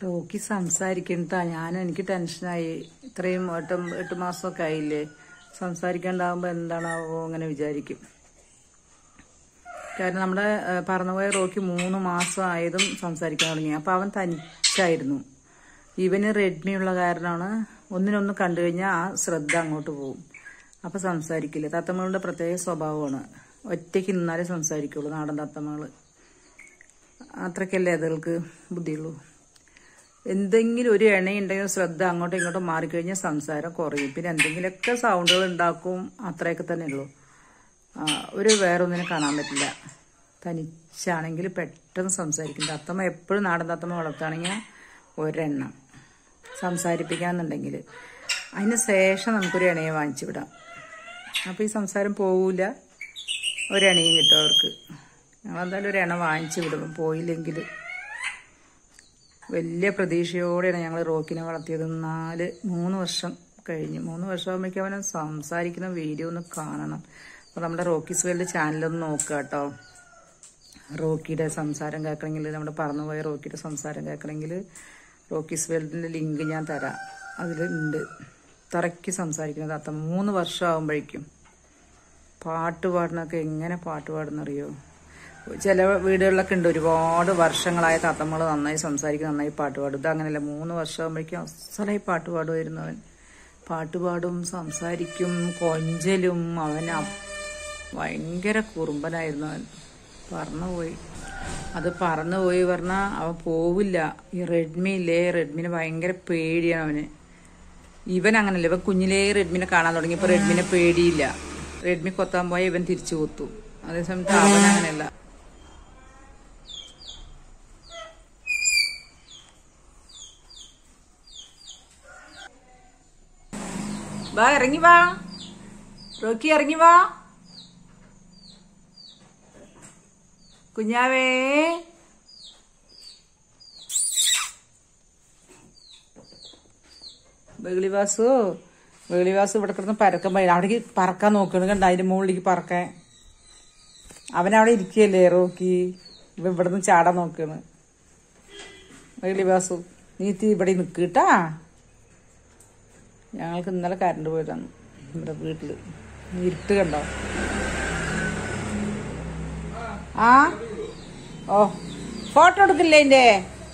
Rocky സംസാരിക്കണ്ടാ എനിക്ക് ടെൻഷനായി. ഇത്രയും 8 മാസമൊക്കെ ആയില്ലേ, സംസാരിക്കാണ്ടാവുമ്പോ എന്താണാവോ അങ്ങനെ വിചാരിക്കും. കാരണം നമ്മുടെ പറന്നുപോയ റോക്കി 3 മാസം ആയതും സംസാരിക്കാൻ തുടങ്ങി. അപ്പൊ അവൻ തനിച്ചായിരുന്നു. ഇവന് റെഡ്മി ഉള്ള കാരണമാണ് ഒന്നിനൊന്ന് കണ്ടു കഴിഞ്ഞാൽ ആ ശ്രദ്ധ അങ്ങോട്ട് പോകും. അപ്പൊ സംസാരിക്കില്ല. തത്തമ്മകളുടെ പ്രത്യേക സ്വഭാവമാണ്. ഒറ്റയ്ക്ക് നിന്നാലേ സംസാരിക്കുള്ളൂ. നാടൻ തത്തമ്മകള് അത്രയ്ക്കല്ലേ അതുകൾക്ക് ബുദ്ധിയുള്ളൂ. എന്തെങ്കിലും ഒരു എണ്ണയുണ്ടെങ്കിൽ ശ്രദ്ധ അങ്ങോട്ടും ഇങ്ങോട്ടും മാറിക്കഴിഞ്ഞാൽ സംസാരം കുറയും. പിന്നെ എന്തെങ്കിലുമൊക്കെ സൗണ്ടുകൾ ഉണ്ടാക്കും, അത്രയൊക്കെ തന്നെ ഉള്ളൂ. ഒരു വേറൊന്നിനെ കാണാൻ പറ്റില്ല. തനിച്ചാണെങ്കിൽ പെട്ടെന്ന് സംസാരിക്കും. തത്തമ്മ എപ്പോഴും നാടൻ തത്തമ്മ വളർത്തുകയാണെങ്കിൽ ഒരെണ്ണം സംസാരിപ്പിക്കാന്നുണ്ടെങ്കിൽ അതിന് ശേഷം നമുക്കൊരു ഇണയെ വാങ്ങിച്ചു വിടാം. അപ്പോൾ ഈ സംസാരം പോവില്ല, ഒരെണയും കിട്ടും അവർക്ക്. ഞങ്ങളെന്തായാലും ഒരു ഇണ വാങ്ങിച്ചു വിടും. പോയില്ലെങ്കിൽ വലിയ പ്രതീക്ഷയോടെയാണ് ഞങ്ങൾ റോക്കിനെ വളർത്തിയത്. 3 വർഷം കഴിഞ്ഞു. 3 വർഷമാകുമ്പോഴേക്കും അവനെ സംസാരിക്കുന്ന വീഡിയോ ഒന്ന് കാണണം. അപ്പോൾ നമ്മുടെ റോക്കീസ് വേൾഡ് ചാനലൊന്ന് നോക്കുക കേട്ടോ. റോക്കിയുടെ സംസാരം കേൾക്കണമെങ്കിൽ, നമ്മുടെ പറന്നുപോയ റോക്കിയുടെ സംസാരം കേൾക്കണമെങ്കിൽ റോക്കീസ് വേൾഡിൻ്റെ ലിങ്ക് ഞാൻ തരാം. അതിലുണ്ട്. തറയ്ക്ക് സംസാരിക്കുന്നത് തത്തമ്മ 3 വർഷം ആകുമ്പോഴേക്കും. പാട്ട് പാടുന്നൊക്കെ എങ്ങനെ പാട്ട് പാടുന്നറിയോ? ചില വീടുകളിലൊക്കെ ഉണ്ട് ഒരുപാട് വർഷങ്ങളായ തത്തമ്മകൾ നന്നായി സംസാരിക്കും, നന്നായി പാട്ട് പാടും. ഇത് അങ്ങനെയല്ല. 3 വർഷമാകുമ്പോഴേക്കും അസലായി പാട്ട് പാടുമായിരുന്നു അവൻ. പാട്ടുപാടും, സംസാരിക്കും, കൊഞ്ചലും. അവൻ ഭയങ്കര കുറുമ്പനായിരുന്നു അവൻ. പറന്നുപോയി. അത് പറന്നുപോയി പറഞ്ഞാൽ അവൻ പോവില്ല. ഈ റെഡ്മി ഇല്ലേ, റെഡ്മിനെ ഭയങ്കര പേടിയാണ് അവന്. ഇവൻ അങ്ങനല്ല. ഇവൻ കുഞ്ഞിലേ റെഡ്മിനെ കാണാൻ തുടങ്ങിയപ്പോൾ റെഡ്മിനെ പേടിയില്ല. റെഡ്മി കൊത്താൻ പോയാൽ ഇവൻ തിരിച്ചു കൊത്തു. അതേസമയത്ത് അവൻ അങ്ങനെയല്ല. വാ, ഇറങ്ങി വാ റോക്കി, ഇറങ്ങി വാ കുഞ്ഞാവേ. വെളിവാസു ഇവിടെ കിടന്ന് പരക്കാൻ പോയി. അവിടേക്ക് പറക്കാൻ നോക്കണം കണ്ട, അതിന്റെ മുകളിലേക്ക് പറക്കാൻ. അവനവിടെ ഇരിക്കുകയല്ലേ റോക്കി. ഇവിടെ നിന്ന് ചാടാൻ നോക്കണ്. വെളിവാസു നീ ഇവിടെ നിൽക്കട്ടാ. ഞങ്ങൾക്ക് ഇന്നലെ കറണ്ട് പോയതാണ് ഇവിടെ വീട്ടില്. ഇരുട്ട് കണ്ടോ? ഓ, ഫോട്ടോ എടുക്കില്ലേ എന്റെ?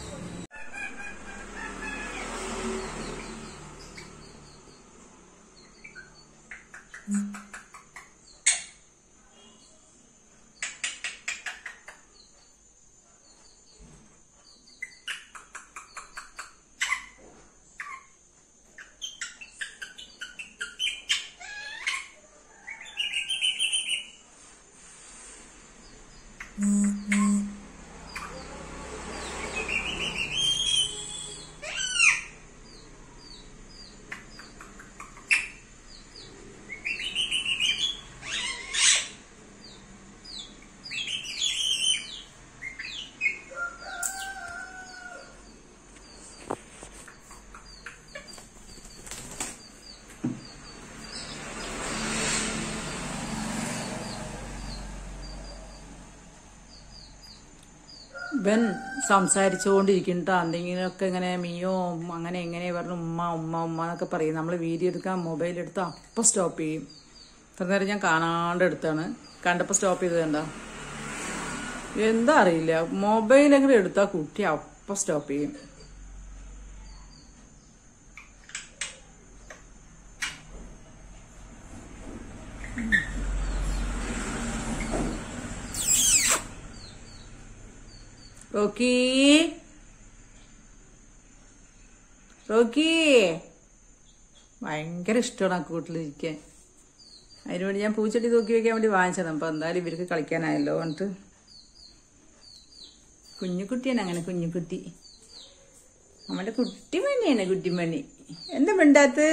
ഇവൻ സംസാരിച്ചുകൊണ്ടിരിക്കുന്നുട്ടോ. എന്തെങ്കിലുമൊക്കെ ഇങ്ങനെ മിയോ അങ്ങനെ എങ്ങനെ പറഞ്ഞു ഉമ്മ എന്നൊക്കെ പറയും. നമ്മൾ വീഡിയോ എടുക്കാൻ മൊബൈൽ എടുത്ത് അപ്പം സ്റ്റോപ്പ് ചെയ്യും. ഇത്ര നേരം ഞാൻ കാണാണ്ട് എടുത്താണ്. കണ്ടപ്പോൾ സ്റ്റോപ്പ് ചെയ്തത് കണ്ടോ? എന്താ അറിയില്ല, മൊബൈൽ എങ്ങനെ എടുത്താൽ കുട്ടി അപ്പം സ്റ്റോപ്പ് ചെയ്യും. റോക്കി ഭയങ്കര ഇഷ്ടമാണ് ആ കൂട്ടിലിരിക്കാൻ. അതിനുവേണ്ടി ഞാൻ പൂച്ചെടി തൂക്കി വെക്കാൻ വേണ്ടി വാങ്ങിച്ചതാണ്. അപ്പൊ എന്തായാലും ഇവർക്ക് കളിക്കാനായല്ലോ എന്നിട്ട്. കുഞ്ഞുകുട്ടിയാണ് അങ്ങനെ, കുഞ്ഞുകുട്ടി. നമ്മുടെ കുട്ടിമണിയാണ്, കുട്ടിമണി. എന്താ മിണ്ടാത്ത്?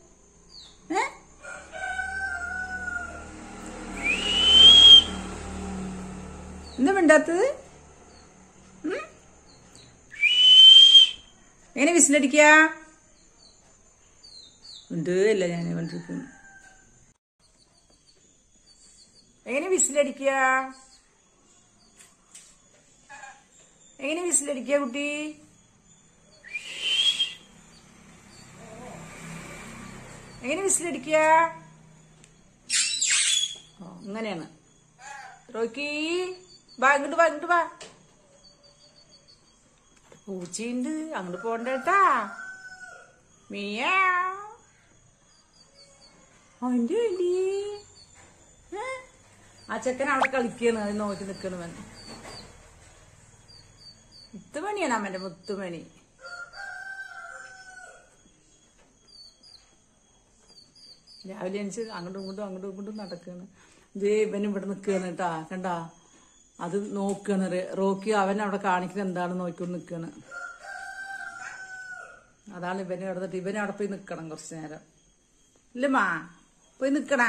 എന്താ മിണ്ടാത്തത്? എങ്ങനെ വിസിലടിക്ക ഉണ്ട് അല്ല ഞാൻ കണ്ടിരിക്കും. എങ്ങനെ വിസിലടിക്ക കുട്ടി? എങ്ങനെ വിസിലടിക്കുക? അങ്ങനെയാണ്. റോക്കി വാ, ഇങ്ങോട്ട് വാ, ഇങ്ങോട്ട് വാ. പൂച്ചയുണ്ട്, അങ്ങോട്ട് പോണ്ടേട്ടാ. മിയാ അവന്റെ അല്ലേ ആ ചെക്കൻ അവിടെ കളിക്കാണ്. അത് നോക്കി നിക്കണവൻ. മുത്തുമണിയാണ് അമ്മന്റെ മുത്തുമണി. രാവിലെ എണിച്ച് അങ്ങോട്ടും ഇങ്ങോട്ടും നടക്കാണ്. ഇവൻ ഇവിടെ നിൽക്കുകയാണ് കേട്ടാ. കണ്ടാ അത് നോക്കാണ്. റോക്കി അവൻ അവിടെ കാണിക്കുന്നത് എന്താണെന്ന് നോക്കിക്കൊണ്ട് നിൽക്കാണ്. അതാണ് ഇവനെ കിടന്നിട്ട് ഇവനെ അവിടെ പോയി നിക്കണം കുറച്ചു നേരം. ഇല്ലമ്മാ പോയി നിക്കണാ?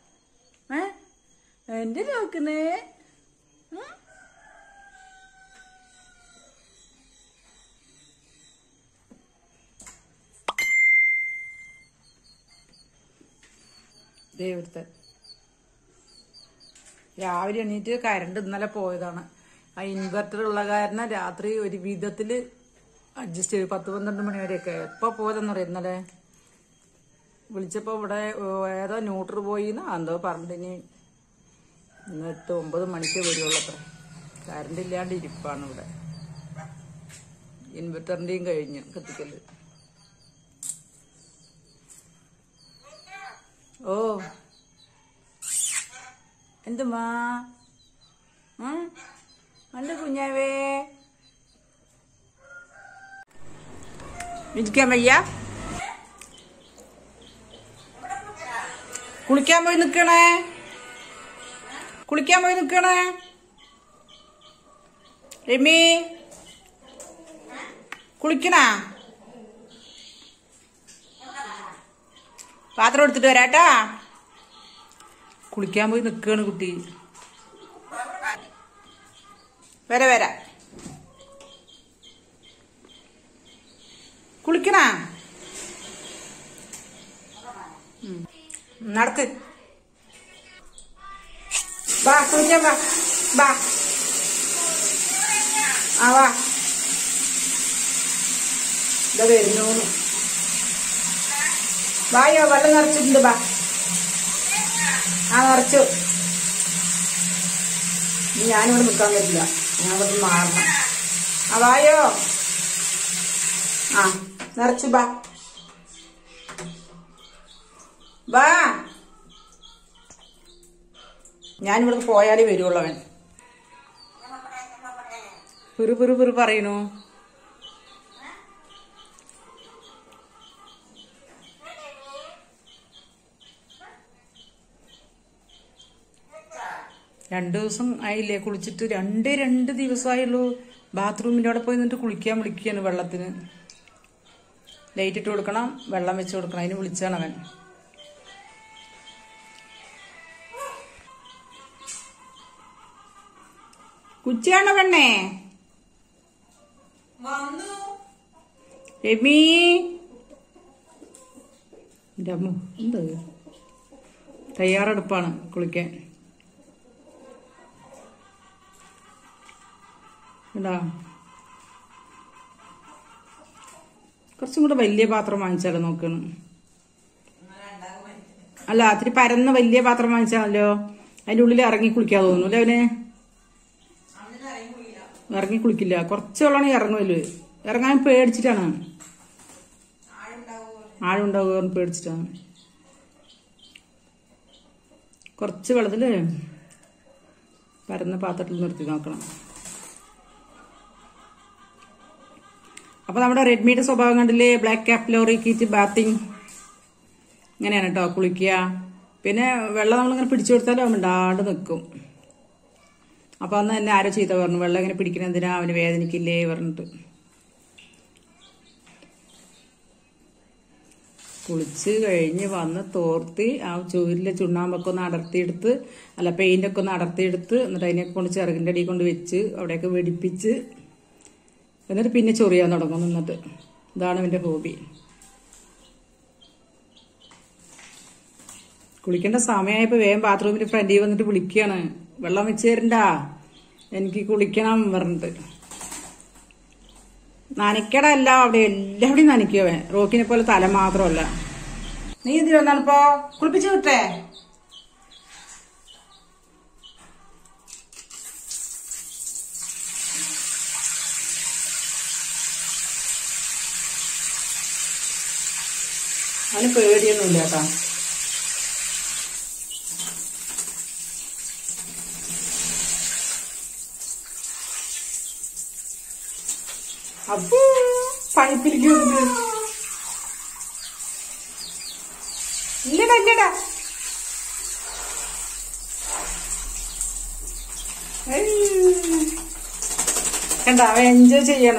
എന്റെ നോക്കുന്നേ. ഇവിടുത്തെ രാവിലെ എണീറ്റ് കറണ്ട് ഇന്നലെ പോയതാണ്. ആ ഇൻവെർട്ടർ ഉള്ള കാരണം രാത്രി ഒരു വിധത്തില് അഡ്ജസ്റ്റ് ചെയ്തു. 10-12 മണി വരെയൊക്കെ. എപ്പോ പോയതെന്നറിയാം. ഇന്നലെ വിളിച്ചപ്പോ ഇവിടെ ഏതോ ന്യൂട്രൽ പോയി എന്തോ പറഞ്ഞിനി ഇന്ന് 8-9 മണിക്ക് വരുള്ളത്ര. കറണ്ട് ഇല്ലാണ്ട് ഇരിപ്പാണ് ഇവിടെ. ഇൻവെർട്ടറിന്റെയും കഴിഞ്ഞു കത്തിക്കല്. ഓ എന്തുമാ നല്ല കുഞ്ഞാവേ ഇരിക്കാൻ വയ്യ? കുളിക്കാൻ പോയി നിക്കണേ. രമി കുളിക്കണ? പാത്രം എടുത്തിട്ട് വരാട്ടാ. കുളിക്കാൻ പോയി നിക്കാണ് കുട്ടി. വരാ കുളിക്കണ? നടക്ക്. വാ കുളിക്കാൻ വാ. വാ ആ വാ. ഇതാ വരുന്നു. വായോ വെള്ളം നിറച്ചിട്ടുണ്ട്. ബാ ആ നിറച്ചു. ഞാനിവിടെ നിൽക്കാൻ പറ്റില്ല. ഞാൻ ഇവിടെ മാറണം. ആ വായോ. ആ നിറച്ചു. ബാ വാ. ഞാനിവിടെ പോയാലേ വരുള്ളവൻ. പെറു പറയണു. രണ്ടു ദിവസം ആയില്ലേ കുളിച്ചിട്ട്? രണ്ട് ദിവസമായുള്ളൂ. ബാത്റൂമിന്റെ അവിടെ പോയി നിന്നിട്ട് കുളിക്കാൻ വിളിക്കുകയാണ് വെള്ളത്തിന്. ലൈറ്റ് ഇട്ട് കൊടുക്കണം, വെള്ളം വെച്ച് കൊടുക്കണം. അതിന് വിളിച്ചാണ് അവൻ. കുച്ചിയാണോ പെണ്ണേ? രമി എന്ത് തയ്യാറെടുപ്പാണ് കുളിക്കാൻ. കുറച്ചും കൂടെ വലിയ പാത്രം വാങ്ങിച്ചാലോ നോക്കണം. അല്ല അത്തിരി പരന്ന വലിയ പാത്രം വാങ്ങിച്ചാലോ. അതിന്റെ ഉള്ളിൽ ഇറങ്ങി കുളിക്കാൻ തോന്നൂല്ലേ അവന്? ഇറങ്ങി കുളിക്കില്ല. കുറച്ച് വെള്ളമാണെങ്കിൽ ഇറങ്ങുമല്ലോ. ഇറങ്ങാൻ പേടിച്ചിട്ടാണ്. ആഴുണ്ടാവുക പേടിച്ചിട്ടാണ്. കുറച്ച് വെള്ളത്തില് പരന്ന പാത്രത്തിൽ നിർത്തി നോക്കണം. അപ്പൊ നമ്മുടെ റെഡ്മിയുടെ സ്വഭാവം കണ്ടില്ലേ? ബ്ലാക്ക് കാപ്പിലറി കീറ്റ് ബാത്തിങ് ഇങ്ങനെയാണ് കേട്ടോ കുളിക്കുക. പിന്നെ വെള്ളം നമ്മളിങ്ങനെ പിടിച്ചു കൊടുത്താലും അവൻ മിണ്ടാണ്ട് നിൽക്കും. അപ്പൊ അന്ന് എന്നെ ആരോ ചീത്ത പറഞ്ഞു, വെള്ളം ഇങ്ങനെ പിടിക്കണ എന്തിനാ, അവന് വേദനിക്കില്ലേ പറഞ്ഞിട്ട്. കുളിച്ച് കഴിഞ്ഞ് വന്ന് തോർത്തി ആ ചുവരിലെ ചുണ്ണാമ്പൊക്കെ ഒന്ന് അടർത്തിയെടുത്ത്, അല്ല പെയിന്റൊക്കെ ഒന്ന് അടർത്തിയെടുത്ത്, എന്നിട്ട് അതിനെ കൊണ്ട് ചിറകിന്റെ അടി കൊണ്ട് വെച്ച് അവിടെയൊക്കെ വെടിപ്പിച്ച് എന്നിട്ട് പിന്നെ ചൊറിയാൻ തുടങ്ങും നിന്നിട്ട്. ഇതാണ് ഇവന്റെ ഹോബി. കുളിക്കേണ്ട സമയമായപ്പോ വേഗം ബാത്റൂമിന്റെ ഫ്രണ്ടിൽ വന്നിട്ട് വിളിക്കുകയാണ്, വെള്ളം വെച്ച് തരണ്ടാ, എനിക്ക് കുളിക്കണം പറഞ്ഞിട്ട്. നനയ്ക്കടല്ല അവിടെ എല്ലാവിടെയും നനയ്ക്കുവൻ. റോക്കിനെ പോലെ തല മാത്രമല്ല. നീ എന്തിനു വന്നാണിപ്പോ? കുളിപ്പിച്ചു വിട്ടേ? അവന് പേടിയൊന്നുമില്ല കേട്ടോ. അപ്പോ പണിപ്പിരിക്കുന്നുണ്ട്. ഇല്ലടാ ഇല്ലടാ. കണ്ട അവൻ എൻജോയ് ചെയ്യണ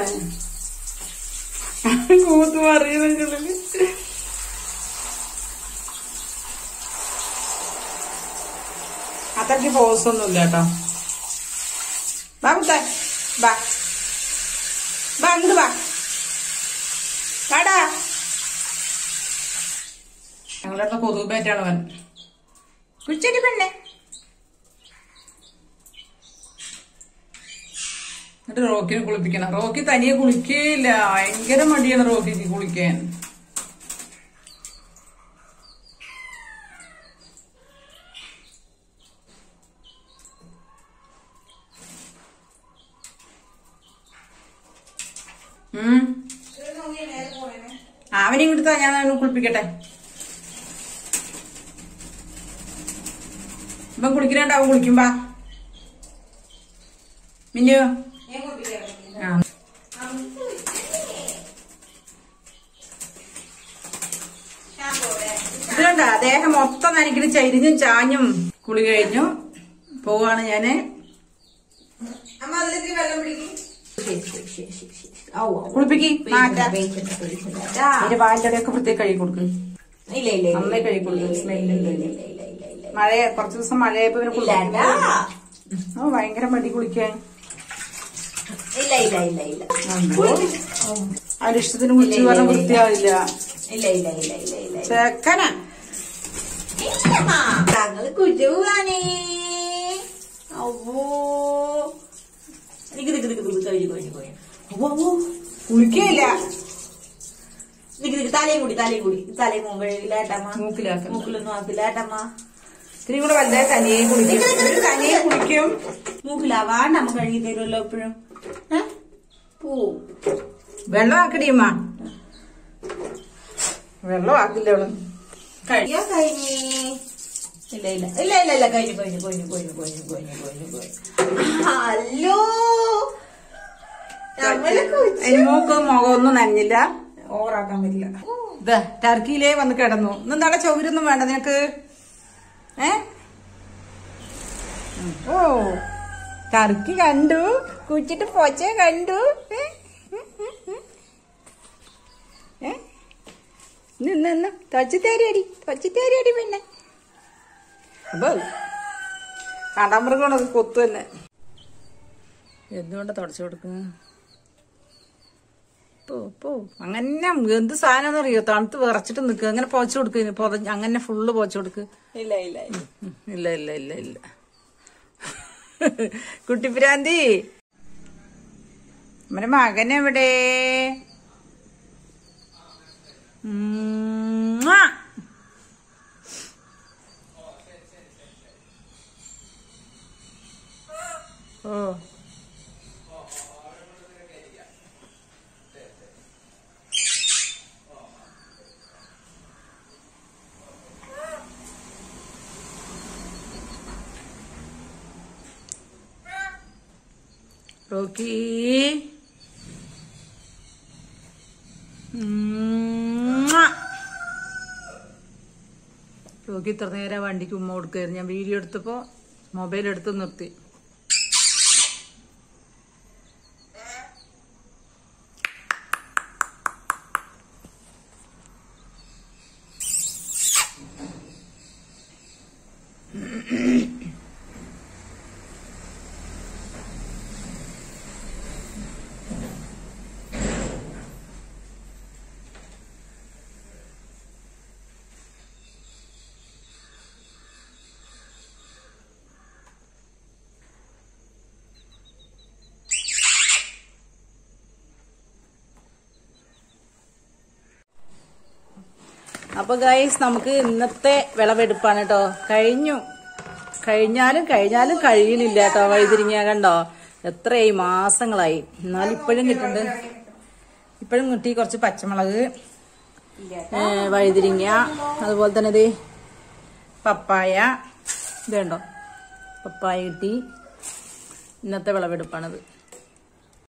കൂത്ത് പറയുന്നുള്ളില്. അത്രയ്ക്ക് ഫോഴ്സൊന്നുമില്ല കേട്ടോ. ബാ മുത്തേ ബാ ബാ അങ്ങോട്ട് ബാ വാടാ. ഞങ്ങളുടെ കൊതുകുപേറ്റാണ് അവൻ. കുച്ചടി പെണ്ണെ. എന്നിട്ട് റോക്കിനെ കുളിപ്പിക്കണം. റോക്കി തനിയെ കുളിക്കേയില്ല. ഭയങ്കര മടിയാണ് റോക്കിക്ക് കുളിക്കാൻ. അവനിങ്ങോട്ട് ഞാൻ കുളിപ്പിക്കട്ടെ. ഇപ്പം കുളിക്കണേണ്ട അവൻ കുളിക്കുമ്പോ മിന്നു ഇതുകൊണ്ട ദേഹം മൊത്തം നനയ്ക്കണ ചരിഞ്ഞും ചാഞ്ഞും. കുളി കഴിഞ്ഞു പോവാണ് ഞാന്. കുളിപ്പിക്ക് അതിന്റെ പാലിന്റെ ഒക്കെ പ്രത്യേകം കഴുകി കൊടുക്കും. നന്നായി കഴുകി കൊടുക്കും. സ്മെല്ലുണ്ട്. മഴ കുറച്ചു ദിവസം മഴയായപ്പോ ഇവന് കുളിക്കാൻ ഭയങ്കര മടി കുളിക്കാൻ. അവന്റെ ഇഷ്ടത്തിന് കുളിച്ചു പറഞ്ഞ വൃത്തിയാവില്ല. ചെക്കനാ ഞങ്ങള് കുജുവാനേ. കുളിക്കയില്ല. തലയും കൂടി തലയും മുകളിലാട്ടമ്മ. മൂക്കിലൊന്നും ആക്കില്ലാട്ടമ്മ. ഇത്തിരി കൂടെ വലുതായി തനിയെ കുളിക്കും. തനിയെ കുളിക്കും. മൂക്കിലാവാണ്ട് നമ്മ കഴുകി തരുമല്ലോ എപ്പോഴും. പോ വെള്ളം ആക്കടിയമ്മ. വെള്ളം ആക്കില്ല അവള്. കഴിയോ കഴിഞ്ഞേ? ഇല്ല കഴിഞ്ഞു. ഹലോ മൂക്ക് മുഖമൊന്നും നനഞ്ഞില്ല. ഓവറാക്കാൻ പറ്റില്ല. ഇതാ ടർക്കിയിലേ വന്ന് കിടന്നു. ഇന്നെന്താണ് ചൊവരൊന്നും വേണ്ട നിനക്ക്? ഓ ടർക്കി കണ്ടു. കുച്ചിട്ട് പൊച്ച കണ്ടു. നിന്ന് തൊച്ചിത്തേരിയടി പിന്നെ. അപ്പൊ കാണ്ടാമൃഗമാണ് കൊത്തു തന്നെ. എന്തുകൊണ്ടാ തുടച്ചു കൊടുക്കുന്ന? പോ അങ്ങനെ എന്ത് സാധനം അറിയോ? തണുത്ത് വിറച്ചിട്ട് നിൽക്കുക. അങ്ങനെ പോച്ചു കൊടുക്കുക. അങ്ങനെ ഫുള്ള് പോച്ചു കൊടുക്ക്. ഇല്ല കുട്ടിപ്രാന്തി. നമ്മുടെ മകനെവിടെ? ഓ റോക്കി റോക്കി ഇത്ര നേരം വണ്ടിക്ക് ഉമ്മ കൊടുക്കായിരുന്നു. ഞാൻ വീഡിയോ എടുത്തപ്പോ മൊബൈൽ എടുത്ത് നിർത്തി. അപ്പൊ ഗൈസ് നമുക്ക് ഇന്നത്തെ വിളവെടുപ്പാണ് കേട്ടോ. കഴിഞ്ഞാലും കഴിയുന്നില്ല കേട്ടോ. വഴുതിരിങ്ങ കണ്ടോ എത്രയായി, മാസങ്ങളായി. എന്നാലും ഇപ്പോഴും കിട്ടുന്നുണ്ട്. ഇപ്പോഴും കിട്ടി കുറച്ച് പച്ചമുളക്, വഴുതിരിങ്ങ, അതുപോലെ തന്നെ ഇത് പപ്പായ. ഇതുണ്ടോ പപ്പായ കിട്ടി. ഇന്നത്തെ വിളവെടുപ്പാണത്.